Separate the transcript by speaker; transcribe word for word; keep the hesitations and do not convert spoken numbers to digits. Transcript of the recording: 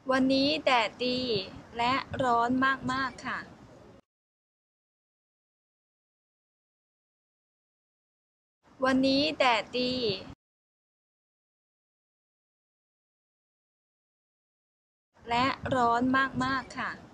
Speaker 1: วันนี้แดดดีและร้อนมากๆค่ะวันนี้แดดดีและร้อนมากๆค่ะ